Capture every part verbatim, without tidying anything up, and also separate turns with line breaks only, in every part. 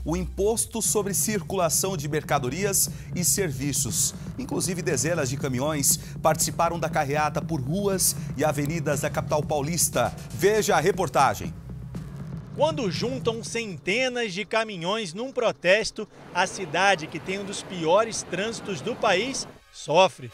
o Imposto sobre Circulação de Mercadorias e Serviços. Inclusive, dezenas de caminhões participaram da carreata por ruas e avenidas da capital paulista. Veja a reportagem.
Quando juntam centenas de caminhões num protesto, a cidade, que tem um dos piores trânsitos do país, sofre.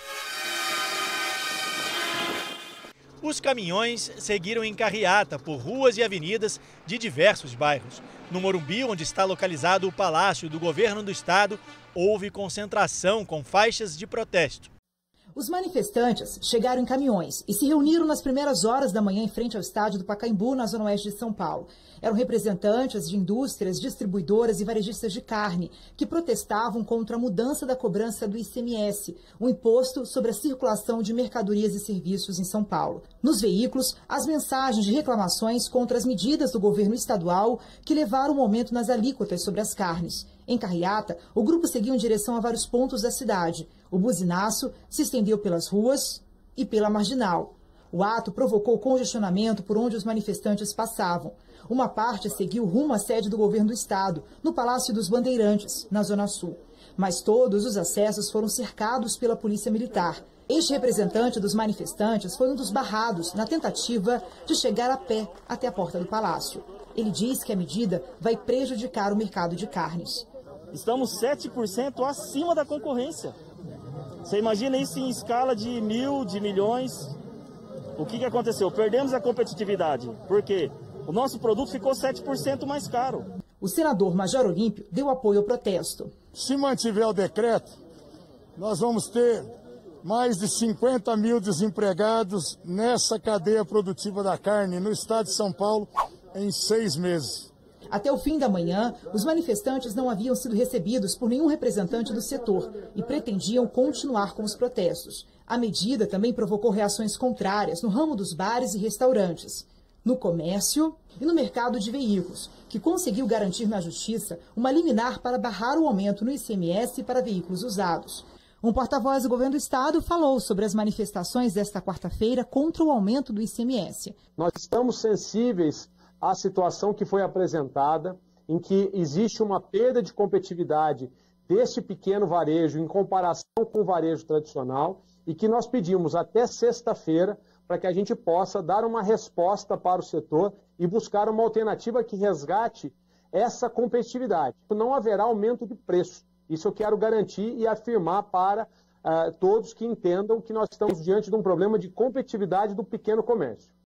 Os caminhões seguiram em carreata por ruas e avenidas de diversos bairros. No Morumbi, onde está localizado o Palácio do Governo do Estado, houve concentração com faixas de protesto.
Os manifestantes chegaram em caminhões e se reuniram nas primeiras horas da manhã em frente ao estádio do Pacaembu, na zona oeste de São Paulo. Eram representantes de indústrias, distribuidoras e varejistas de carne que protestavam contra a mudança da cobrança do I C M S, o Imposto sobre a Circulação de Mercadorias e Serviços em São Paulo. Nos veículos, as mensagens de reclamações contra as medidas do governo estadual que levaram um aumento nas alíquotas sobre as carnes. Em carreata, o grupo seguiu em direção a vários pontos da cidade. O buzinaço se estendeu pelas ruas e pela Marginal. O ato provocou congestionamento por onde os manifestantes passavam. Uma parte seguiu rumo à sede do governo do estado, no Palácio dos Bandeirantes, na Zona Sul. Mas todos os acessos foram cercados pela Polícia Militar. Este representante dos manifestantes foi um dos barrados na tentativa de chegar a pé até a porta do palácio. Ele diz que a medida vai prejudicar o mercado de carnes.
Estamos sete por cento acima da concorrência. Você imagina isso em escala de mil, de milhões. O que, que aconteceu? Perdemos a competitividade. Por quê? O nosso produto ficou sete por cento mais caro.
O senador Major Olímpio deu apoio ao protesto.
Se mantiver o decreto, nós vamos ter mais de cinquenta mil desempregados nessa cadeia produtiva da carne no estado de São Paulo em seis meses.
Até o fim da manhã, os manifestantes não haviam sido recebidos por nenhum representante do setor e pretendiam continuar com os protestos. A medida também provocou reações contrárias no ramo dos bares e restaurantes, no comércio e no mercado de veículos, que conseguiu garantir na Justiça uma liminar para barrar o aumento no I C M S para veículos usados. Um porta-voz do governo do estado falou sobre as manifestações desta quarta-feira contra o aumento do I C M S.
Nós estamos sensíveis à situação que foi apresentada, em que existe uma perda de competitividade deste pequeno varejo em comparação com o varejo tradicional e que nós pedimos até sexta-feira para que a gente possa dar uma resposta para o setor e buscar uma alternativa que resgate essa competitividade. Não haverá aumento de preço. Isso eu quero garantir e afirmar para uh, todos que entendam que nós estamos diante de um problema de competitividade do pequeno comércio.